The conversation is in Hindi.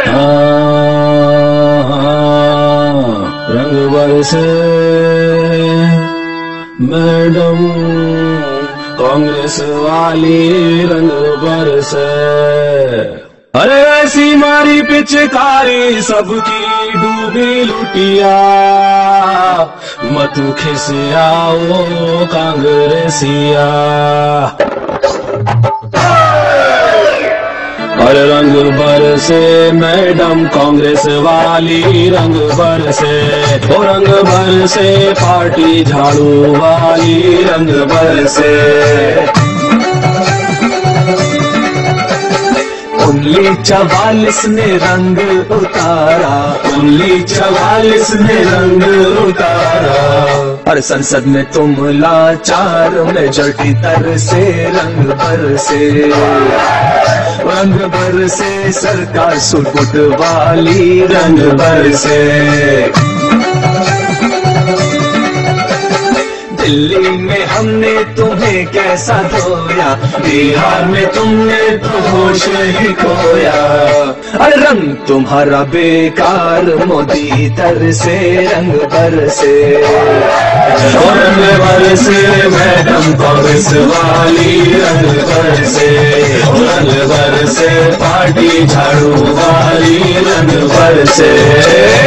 रंग बरसे मैडम कांग्रेस वाली, रंग बरसे। अरे ऐसी मारी पिचकारी सबकी डूबी लुटिया, मत खिसियाओ कांग्रेसिया। और रंग बरसे मैडम कांग्रेस वाली, रंग बरसे ओ रंग बरसे पार्टी झाड़ू वाली, रंग बरसे। 1944 ने रंग उतारा, 1944 ने रंग उतारा। और संसद में तुम लाचार मेजॉरिटी तरसे, रंग बरसे रंग बरसे सरकार सुरपुट वाली, रंग बरसे। दिल्ली में हमने तुम्हें कैसा धोया, बिहार में तुमने तो होश ही खोया। अरे रंग तुम्हारा बेकार मोदी तरसे, रंग बरसे रंग बरसे मैडम कांग्रेस वाली, रंग बरसे रंग बरसे पार्टी झाड़ू वाली, रंग बरसे।